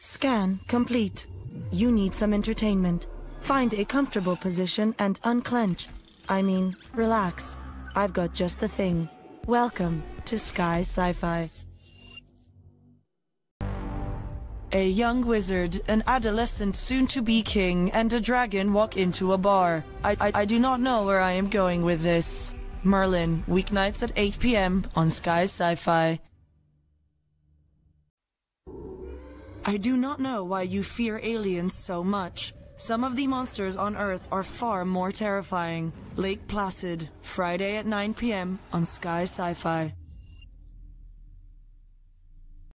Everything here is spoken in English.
Scan complete. You need some entertainment. Find a comfortable position and unclench. Relax. I've got just the thing. Welcome to Sci-Fi. A young wizard, an adolescent soon-to-be king, and a dragon walk into a bar. I do not know where I am going with this. Merlin, weeknights at 8 p.m. on Sci-Fi. I do not know why you fear aliens so much. Some of the monsters on Earth are far more terrifying. Lake Placid, Friday at 9 p.m. on Sci-Fi.